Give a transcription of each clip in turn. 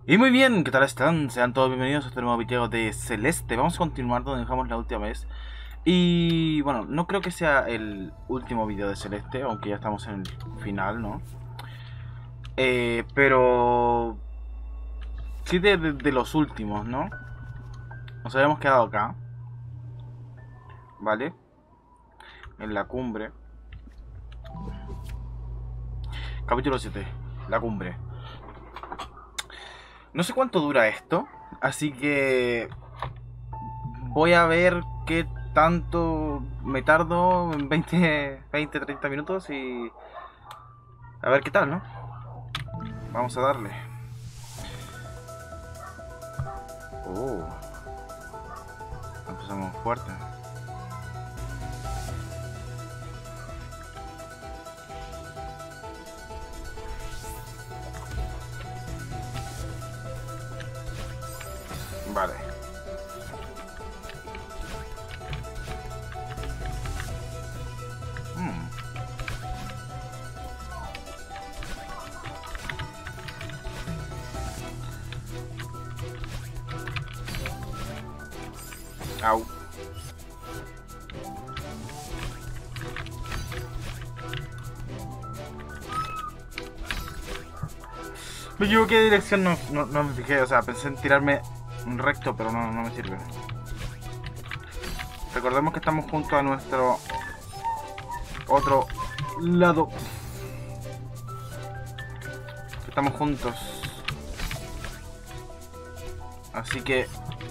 Y muy bien, ¿qué tal están? Sean todos bienvenidos a este nuevo video de Celeste. Vamos a continuar donde dejamos la última vez. Y bueno, no creo que sea el último video de Celeste, aunque ya estamos en el final, ¿no? Pero sí de los últimos, ¿no? Nos habíamos quedado acá, ¿vale? En la cumbre. Capítulo 7, la cumbre. No sé cuánto dura esto, así que voy a ver qué tanto me tardo en 30 minutos y a ver qué tal, ¿no? Vamos a darle. Oh, empezamos fuerte. Vale. Au. Me equivoqué de dirección, no me fijé, o sea, pensé en tirarme recto, pero no me sirve. Recordemos que estamos junto a nuestro otro lado. Estamos juntos. Así que...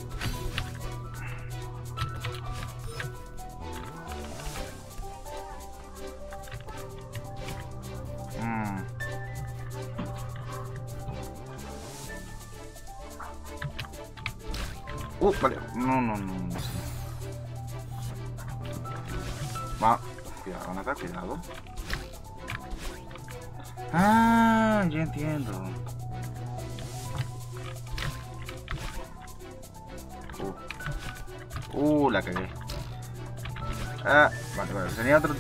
vale. No. Va. Cuidado, van a estar, cuidado. Ah, ya entiendo. La cagué. Ah, vale. Tenía otro.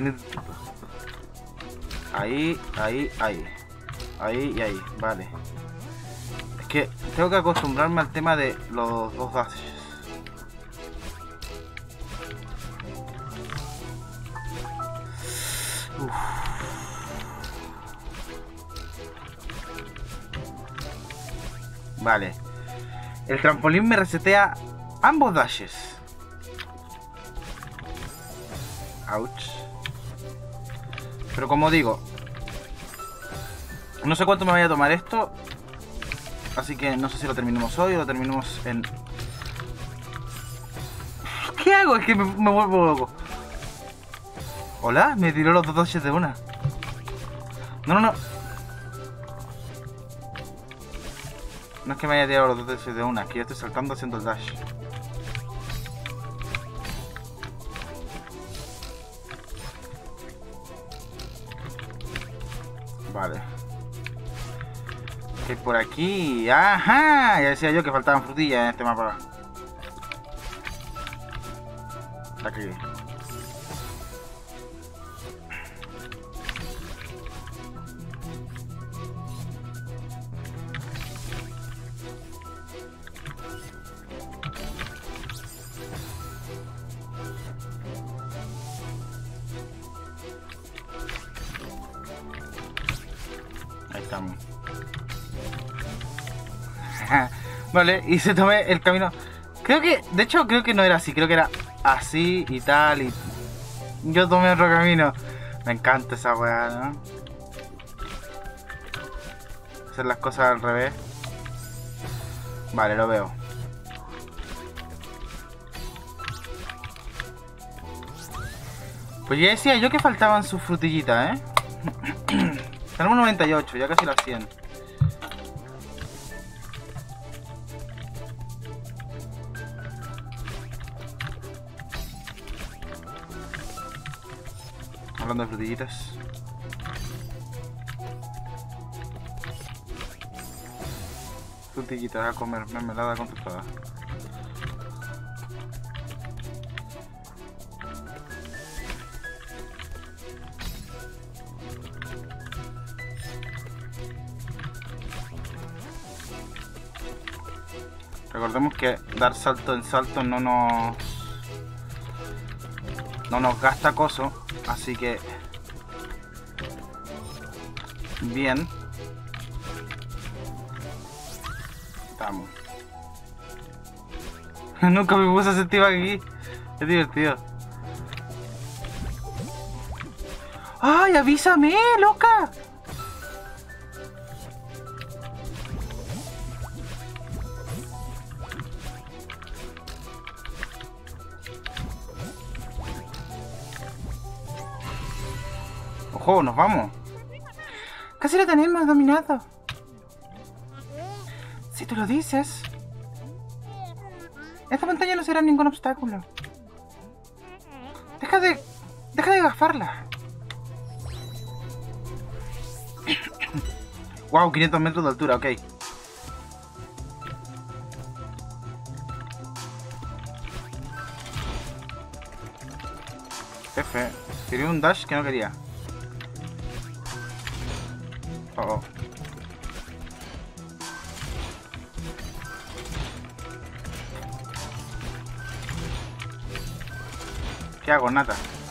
Ahí. Ahí y ahí. Vale. Es que tengo que acostumbrarme al tema de los dos dashes. Uf. Vale. El trampolín me resetea ambos dashes. Ouch. Pero como digo, no sé cuánto me vaya a tomar esto. Así que no sé si lo terminamos hoy o lo terminamos en... ¿Qué hago? Es que me vuelvo loco. ¿Hola? Me tiró los dos dashes de una. No. No es que me haya tirado los dos dashes de una, es que yo estoy saltando haciendo el dash. Vale. Que por aquí... ¡Ajá! Ya decía yo que faltaban frutillas en este mapa. La cagué. Ahí estamos. Vale, y se tomé el camino. Creo que no era así, creo que era así y tal y... Yo tomé otro camino. Me encanta esa weá, ¿no? Hacer las cosas al revés. Vale, lo veo. Pues ya decía yo que faltaban sus frutillitas, ¿eh? Tenemos 98, ya casi las 100. Hablando de frutillitas. Frutillitas a comer, mermelada con tostada. Recordemos que dar salto en salto no nos gasta coso, así que bien. Estamos. Nunca me puse a sentir aquí. Es divertido. ¡Ay, avísame, loca! ¡Ojo, nos vamos! Casi lo tenemos dominado. Si tú lo dices. Esta montaña no será ningún obstáculo. Deja de gafarla. Wow, 500 metros de altura, ok. F. Quería un dash que no quería. Oh. ¿Qué hago, nata?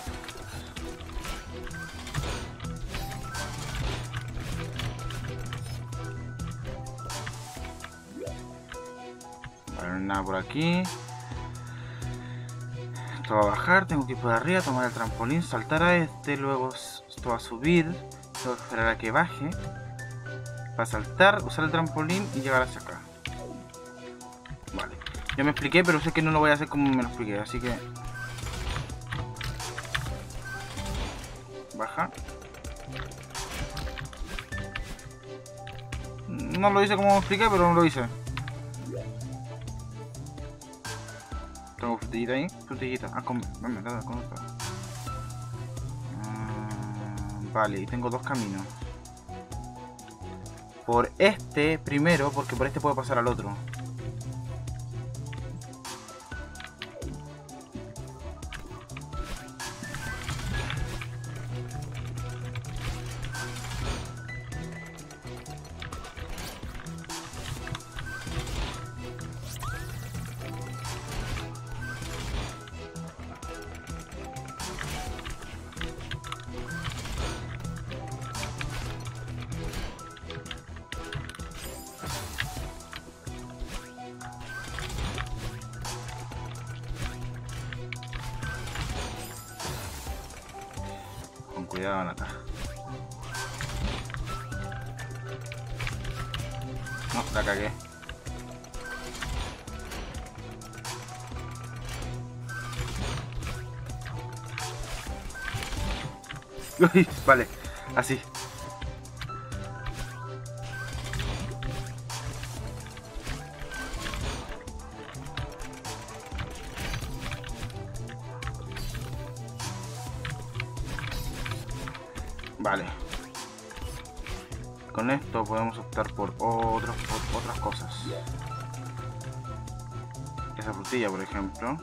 Bueno, nada por aquí. Esto va a bajar, tengo que ir por arriba, tomar el trampolín, saltar a este, luego esto va a subir, tengo que esperar a que baje. Para saltar, usar el trampolín y llegar hacia acá. Vale. Ya me expliqué, pero sé que no lo voy a hacer como me lo expliqué, así que... Baja. No lo hice como me expliqué, pero no lo hice. Tengo frutillita ahí. Frutillita. Ah, come. Venme, dale, con esto. Vale, y tengo dos caminos. Por este primero, porque por este puedo pasar al otro. Cuidado, Nata. No, la cagué. Uy, vale, así. Vale. Con esto podemos optar por otras cosas. Esa frutilla, por ejemplo.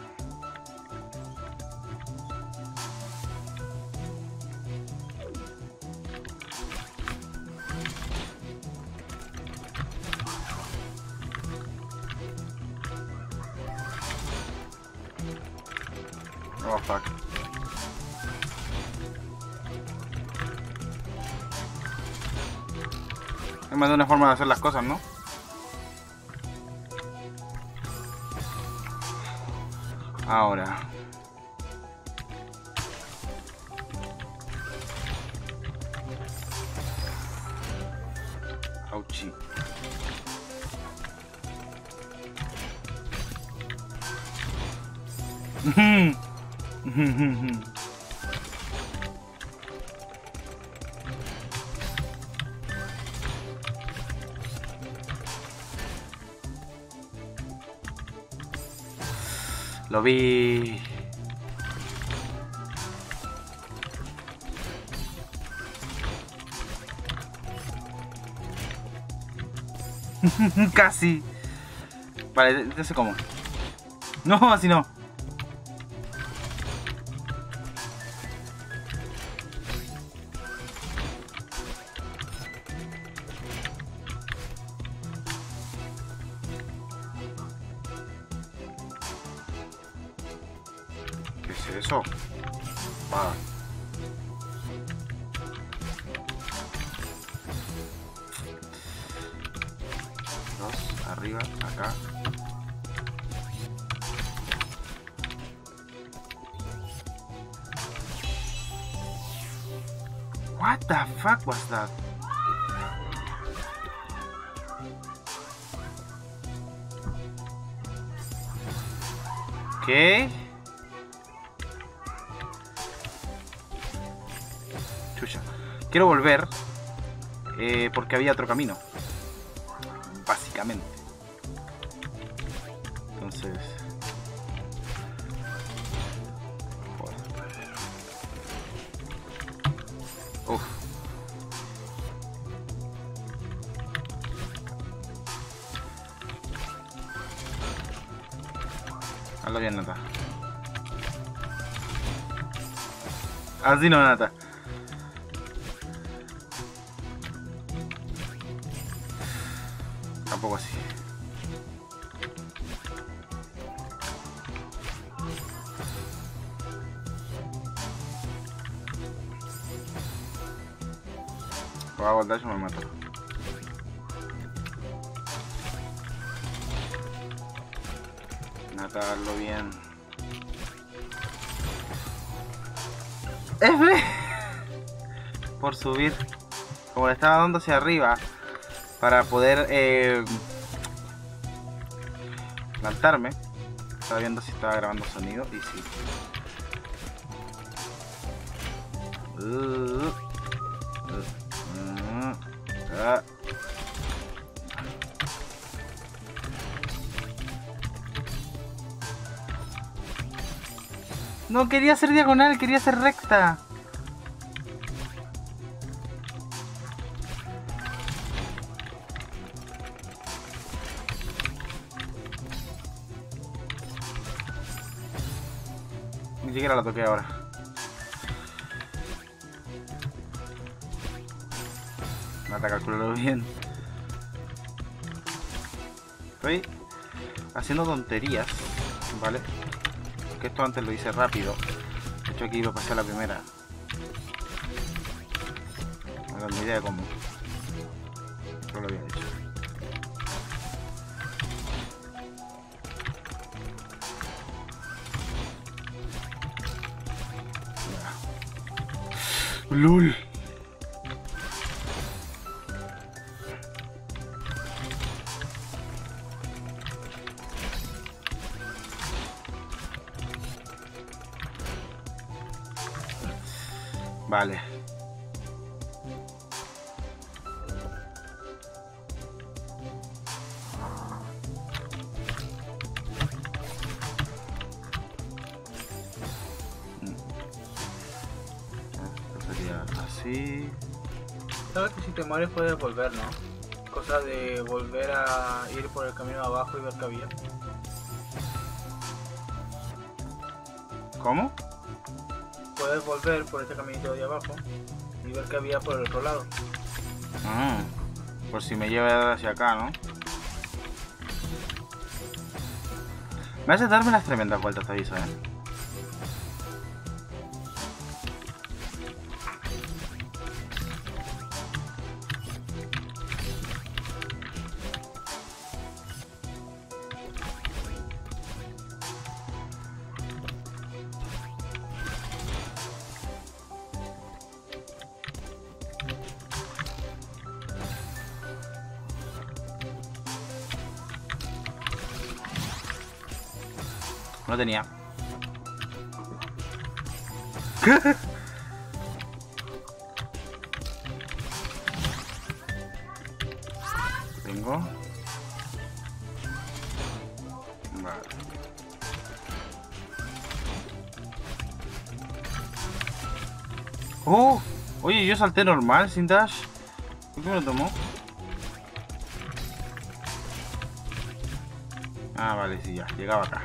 Oh, fuck. Es más de una forma de hacer las cosas, ¿no? Ahora. Auchi. Lo vi. Casi. Vale, entonces ¿cómo? No, así no. es eso? Va. Dos, arriba, acá. What the fuck was that? ¿Qué? Chucha. Quiero volver porque había otro camino. Básicamente. Entonces... Uf. Hazlo bien, Nata. Así no, Nata. Tampoco así. Voy a voltar y me mato. Matarlo bien. F por subir. Como le estaba dando hacia arriba para poder plantarme. Estaba viendo si estaba grabando sonido y sí. No quería ser diagonal, quería ser recta. Ni siquiera la toqué ahora. Mata, calcularlo bien. Estoy haciendo tonterías, ¿vale? Que esto antes lo hice rápido. De hecho aquí iba a pasar la primera. No tengo ni idea de cómo. Yo lo había hecho. Ya. ¡Lul! Vale. Esto sería así. Sabes que si te mueres puedes volver, ¿no? Cosa de volver a ir por el camino de abajo y ver qué había. ¿Cómo? Puedes volver por este caminito de abajo y ver qué había por el otro lado. Ah, por si me lleva hacia acá, ¿no? Me hace darme las tremendas vueltas, te aviso, No tenía. Tengo. Vale. Oh, oye, yo salté normal sin dash. ¿Por qué me lo tomó? Ah, vale, sí, ya, llegaba acá.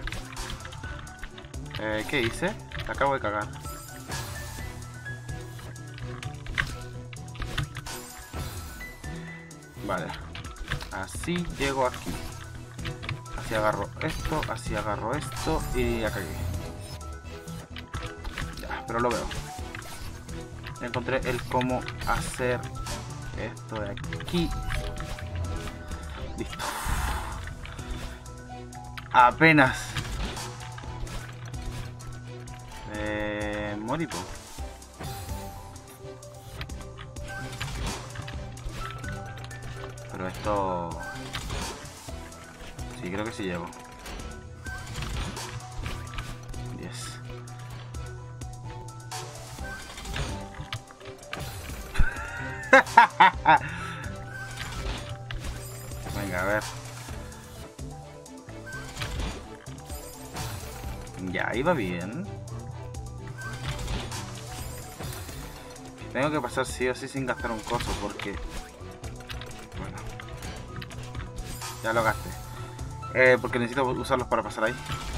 ¿Qué hice? La acabo de cagar. Vale. Así llego aquí. Así agarro esto y la cagué. pero lo veo. Encontré el cómo hacer esto de aquí. Listo. Apenas. Moripo. Pero esto... Sí, creo que sí llevo. 10. Venga, a ver. Ya, iba bien. Tengo que pasar sí o sí sin gastar un coso porque... Bueno. Ya lo gasté. Porque necesito usarlos para pasar ahí.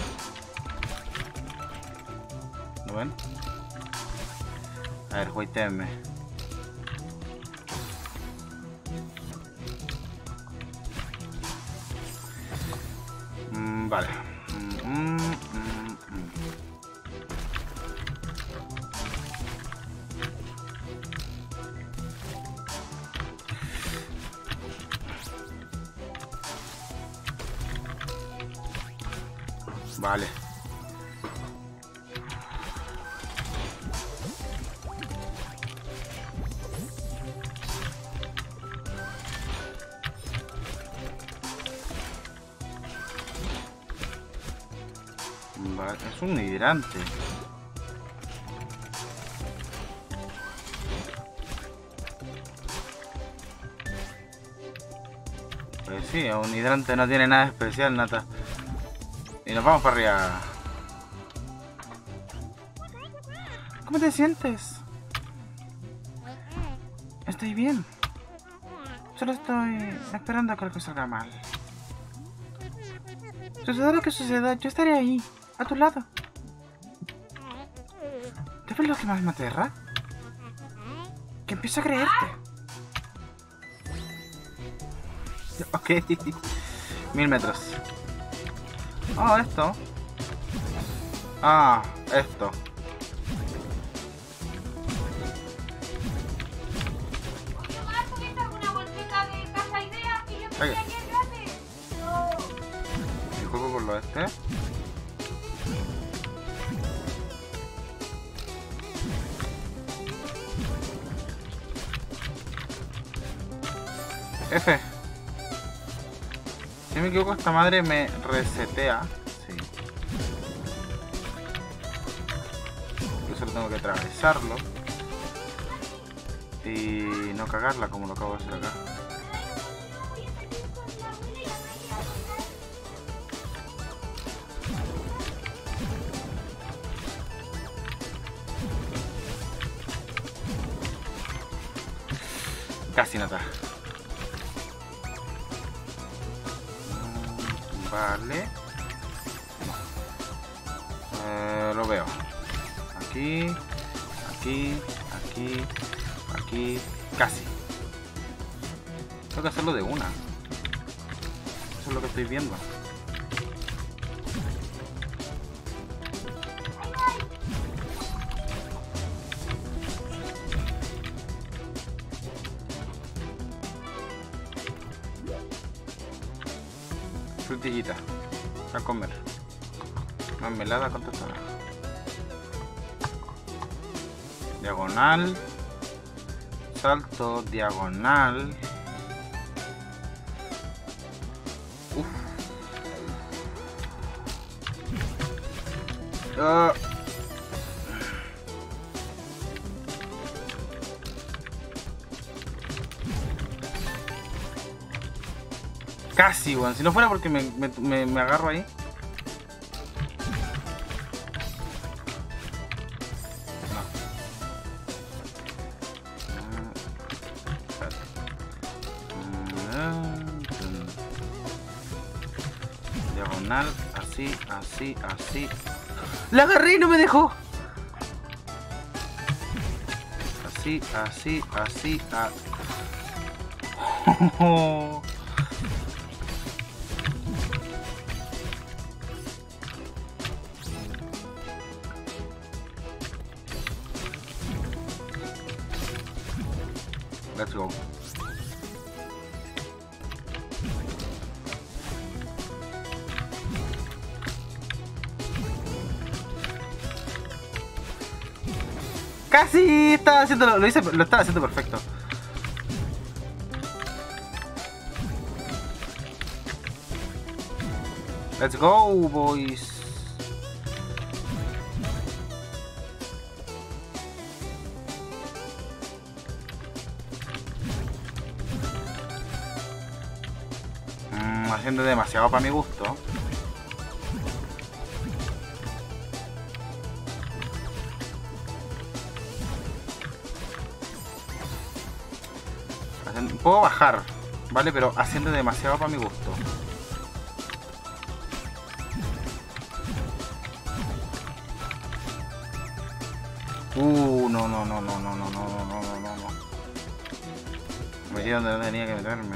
¿No ven? A ver, jueguenme. Vale. Vale. Vale, es un hidrante. Pues sí, un hidrante no tiene nada especial, Nata. Y nos vamos para arriba. ¿Cómo te sientes? Estoy bien. Solo estoy esperando a que algo salga mal. Suceda lo que suceda, yo estaré ahí, a tu lado. ¿Sabes lo que más me aterra? Que empiezo a creerte. Ok. 1000 metros. Oh, esto. Ah, esto. Okay. Disculpo por lo este. F. Si me equivoco, esta madre me resetea. Sí. Yo solo tengo que atravesarlo. Y no cagarla como lo acabo de hacer acá. Casi nada. Vale. Lo veo. Aquí, aquí, aquí, aquí. Casi. Tengo que hacerlo de una. Eso es lo que estoy viendo. Frutillita a comer. Mermelada con tostada. Diagonal. Salto diagonal. Uf. Casi, weón. Si no fuera porque me agarro ahí. Diagonal, así, así, así. ¡La agarré y no me dejó! Así, así, así, Let's go. Casi estaba haciendo lo estaba haciendo perfecto. Let's go, boys. Haciendo demasiado para mi gusto. Puedo bajar, ¿vale? Pero haciendo demasiado para mi gusto. No. Me metí donde no tenía que meterme.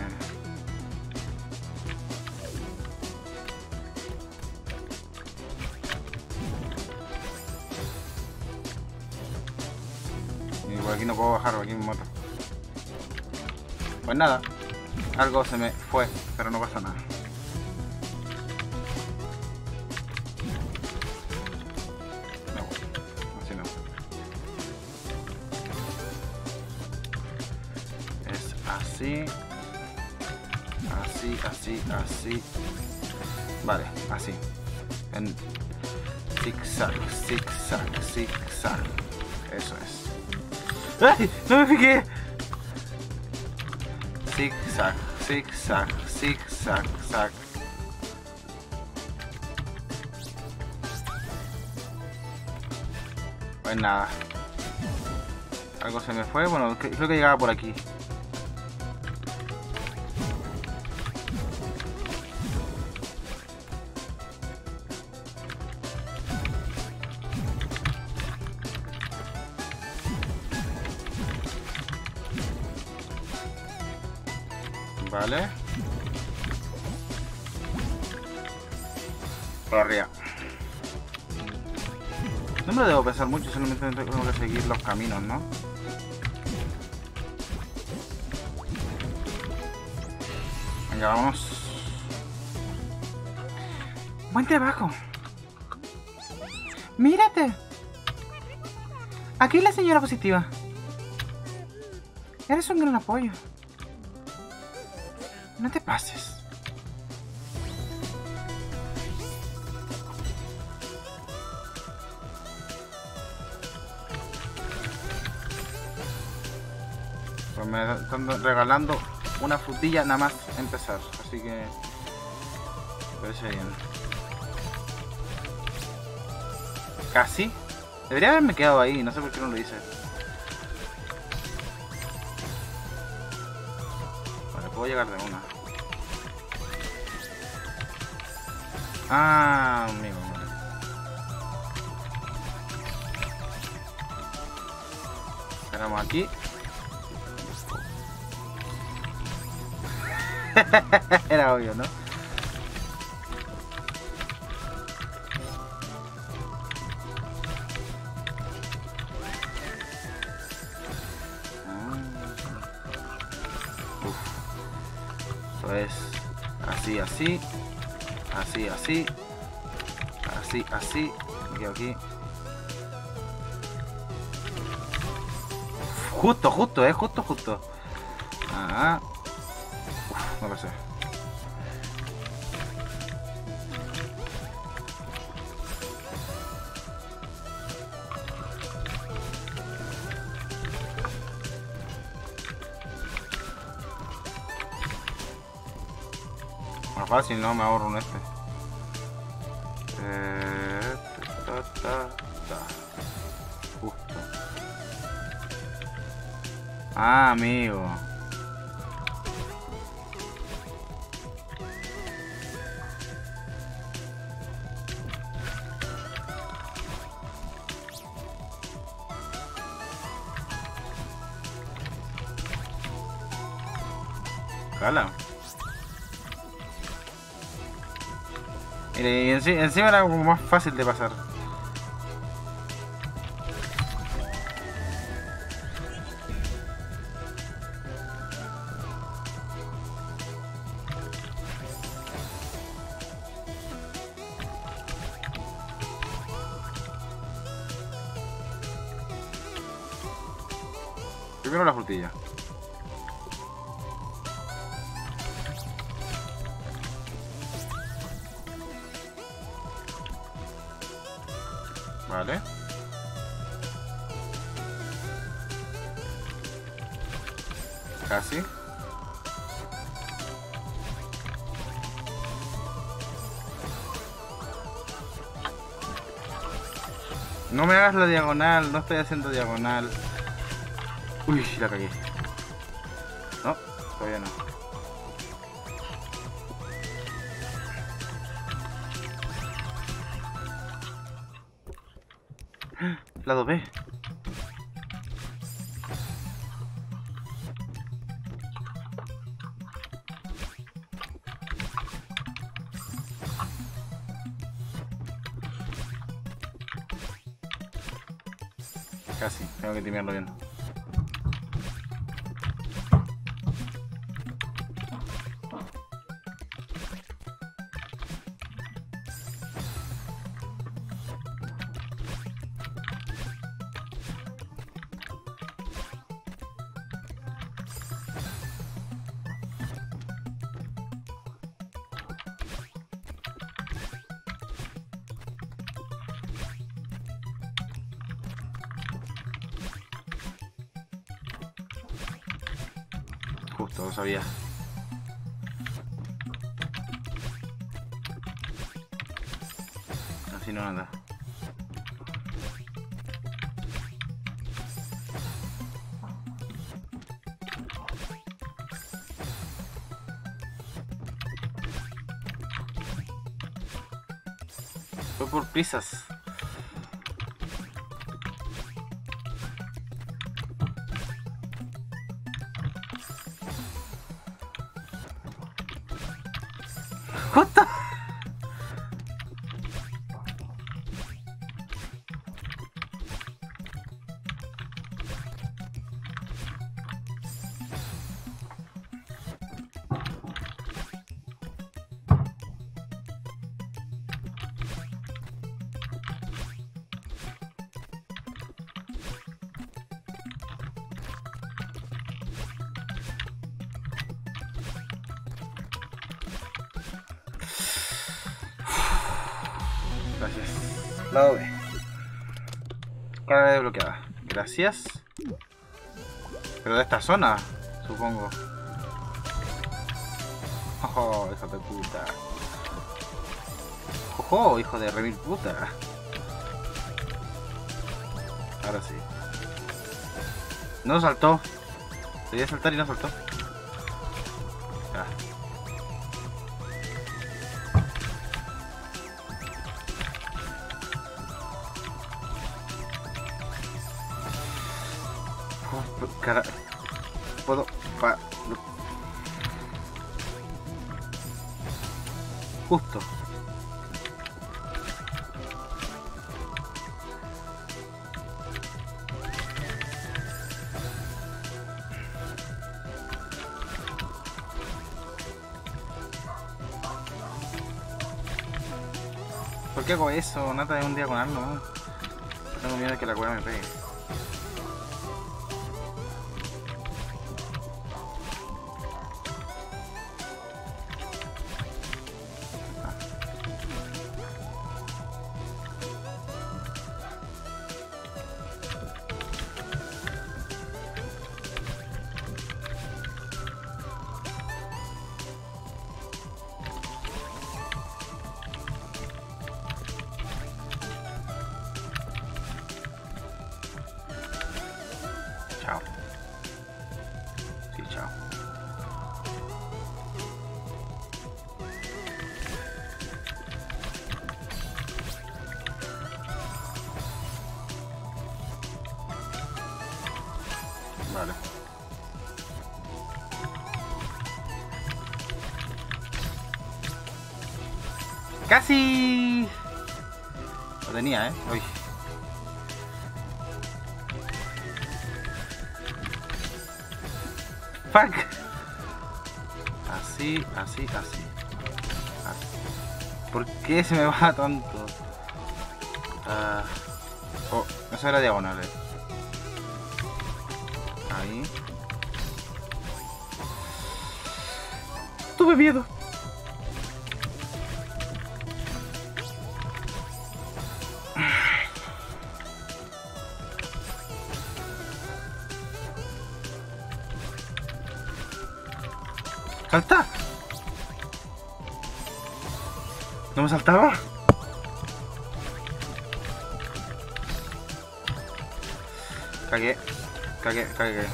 Y por aquí no puedo bajar, por aquí me moto. Pues nada, algo se me fue, pero no pasa nada. No, así no. Es así. Así. Vale, así. En zigzag. Eso es. ¡Ay! ¡No me fijé! Zigzag. Pues nada. Algo se me fue. Bueno, creo que llegaba por aquí. Vale. Por arriba. No me lo debo pensar mucho, solamente tengo que seguir los caminos, ¿no? Venga, vamos. Buen trabajo. ¡Mírate! Aquí la señora positiva. Eres un gran apoyo. No te pases. Pues me están regalando una frutilla nada más empezar, así que me parece bien. Casi. Debería haberme quedado ahí, no sé por qué no lo hice. Vale, puedo llegar de una. Ah, amigo. Esperamos aquí. Era obvio, ¿no? Eso es así. Me quedo aquí. Justo. Ah. Uf, no pasé. Más fácil, no me ahorro un este. Justo. Ah, amigo. Cala. Y encima era como más fácil de pasar. Primero la frutilla. Vale. Casi. No me hagas la diagonal, no estoy haciendo diagonal. Uy, la cagué. No, todavía no. Lado B. Casi, tengo que timearlo bien. Justo, lo sabía. Así no anda. Fue por prisas. Justo. Gracias. Lado B. Carga desbloqueada. Gracias. Pero de esta zona, supongo. Oh, hijo de puta. Ojo, hijo de remil puta. Ahora sí. No saltó. Quería saltar y no saltó. Ah. Cara, puedo justo. ¿Por qué hago eso? Nata de un diagonal, no. Tengo miedo de que la cueva me pegue. Chao. Sí, chao. Vale. Casi. Lo tenía, Uy. Fuck. Así, así, así. ¿Por qué se me va tanto? Oh, eso era diagonal, Ahí. Tuve miedo. ¡Salta! ¿No me saltaba? Cagué. Cagué.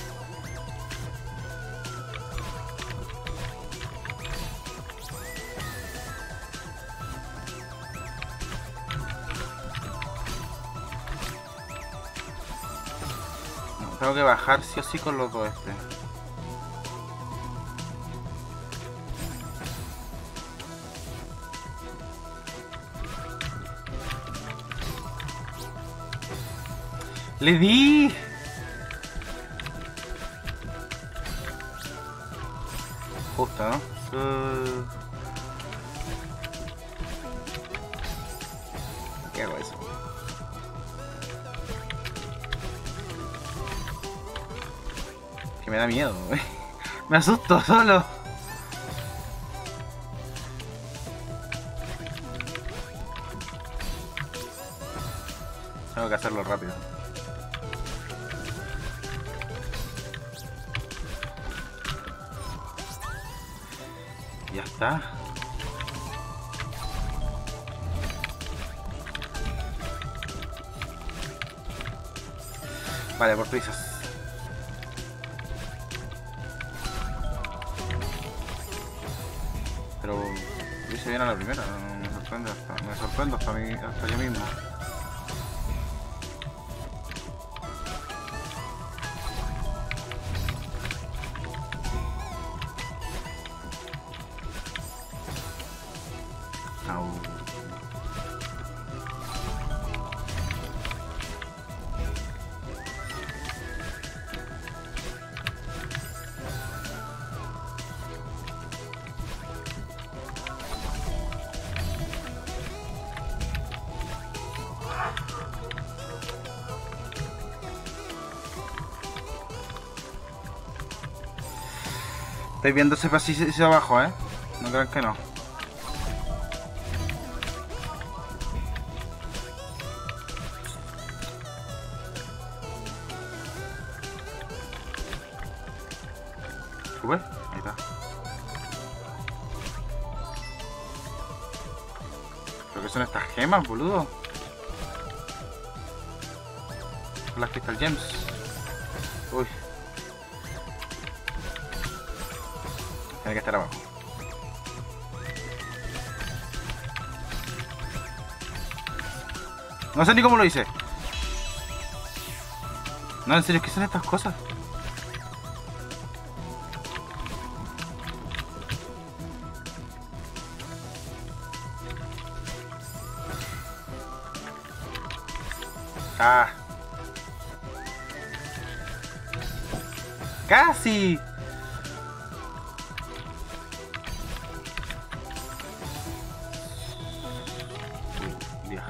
No, tengo que bajar sí o sí con los dos este. ¡Le di! Justo, ¿no? ¿Qué hago eso? Que me da miedo, güey. Me asusto solo. Tengo que hacerlo rápido. Ya está. Vale, por prisas. Pero lo hice bien a la primera, no me sorprende hasta yo mismo. Au. Estoy viendo ese pasillo abajo, no crean que no. ¿Sube? Ahí está. ¿Pero qué son estas gemas, boludo? Son las Crystal Gems. Uy. Tiene que estar abajo. No sé ni cómo lo hice. No, en serio, ¿qué son estas cosas? Ah. ¡Casi! Vieja.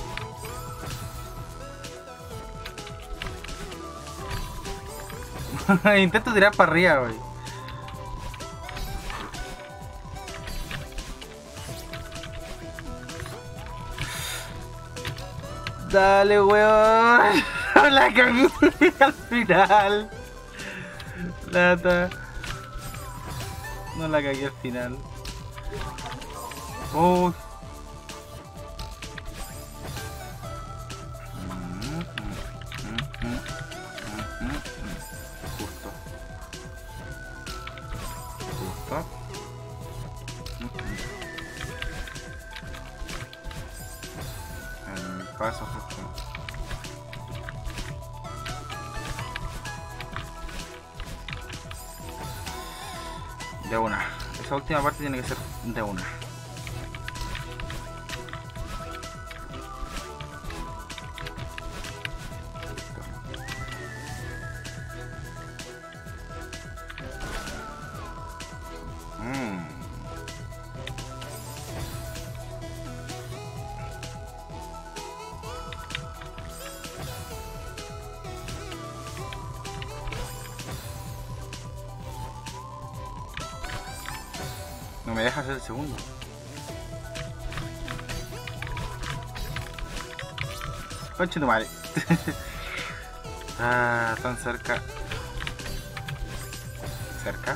Intento tirar para arriba, güey. Dale, weón. La cagué al final. Lata. No la cagué al final. Oh. Justo. Justo. El paso justo. De una. Esa última parte tiene que ser de una. me deja hacer el segundo. Conche tu madre. Ah, tan cerca. Cerca.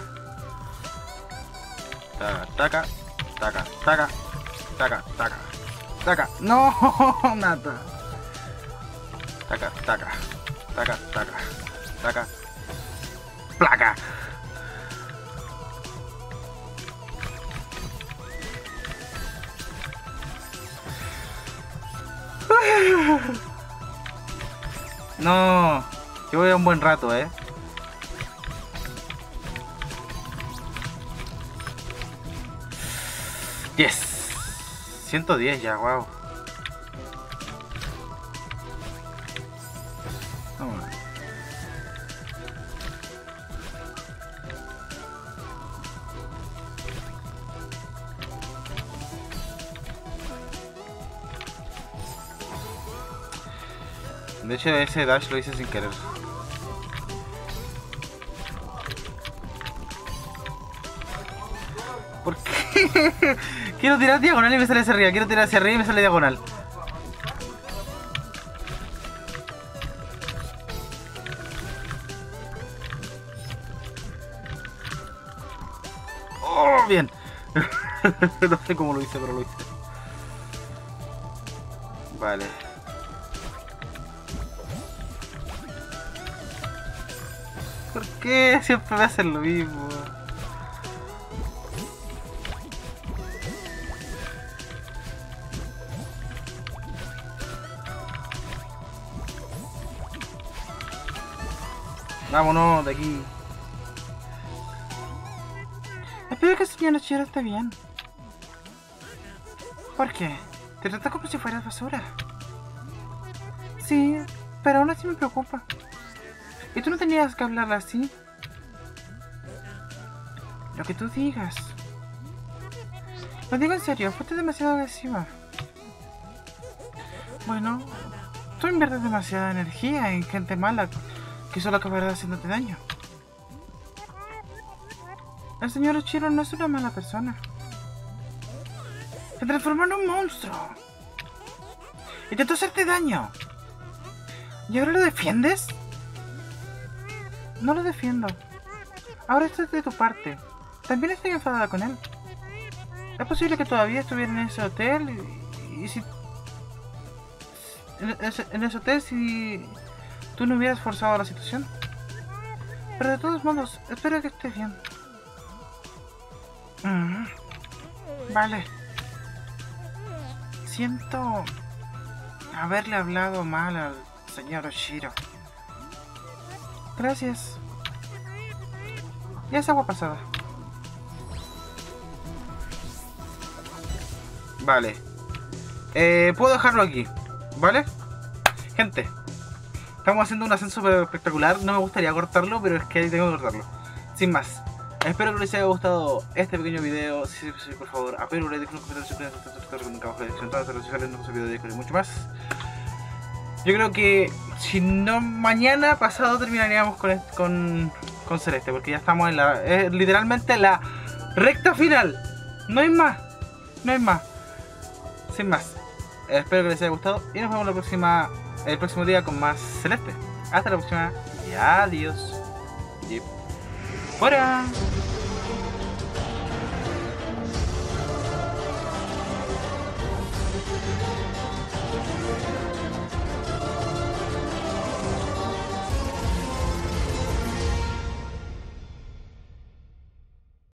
Taca, taca, taca, taca, taca, taca. No, nada. Taca, taca, taca, taca, taca. Placa. No, yo voy a un buen rato, Yes. 110 ya, wow. Vamos. De hecho, ese dash lo hice sin querer. ¿Por qué? Quiero tirar diagonal y me sale hacia arriba. Quiero tirar hacia arriba y me sale diagonal. Oh, bien. No sé cómo lo hice, pero lo hice. Vale. ¿Por qué siempre me hacen lo mismo? Vámonos de aquí. Espero que el señor Chihiro esté bien. ¿Por qué? Te trata como si fueras basura. Sí, pero aún así me preocupa. ¿Y tú no tenías que hablarle así? Lo que tú digas. Lo digo en serio, fuiste demasiado agresiva. Bueno, tú inviertes demasiada energía en gente mala que solo acabará haciéndote daño. El señor Chihiro no es una mala persona. Se transformó en un monstruo. Intentó hacerte daño. ¿Y ahora lo defiendes? No lo defiendo. Ahora estoy de tu parte. También estoy enfadada con él. Es posible que todavía estuviera en ese hotel y si... En ese hotel si... tú no hubieras forzado la situación. Pero de todos modos, espero que estés bien. Vale. Siento... haberle hablado mal al señor Oshiro. Gracias. Ya es agua pasada. Vale. Puedo dejarlo aquí, ¿vale? Gente, estamos haciendo un ascenso súper espectacular. No me gustaría cortarlo, pero es que tengo que cortarlo. Sin más, espero que les haya gustado este pequeño video. Si es posible, por favor, apelo, like, dejen un comentario, suscríbanse, nunca abajo en la descripción, todas las redes sociales, no se olviden de Discord y mucho más. Yo creo que si no mañana pasado terminaríamos con Celeste, porque ya estamos en la literalmente la recta final. No hay más, no hay más. Sin más, espero que les haya gustado y nos vemos el próximo día con más Celeste. Hasta la próxima y adiós. Y fuera.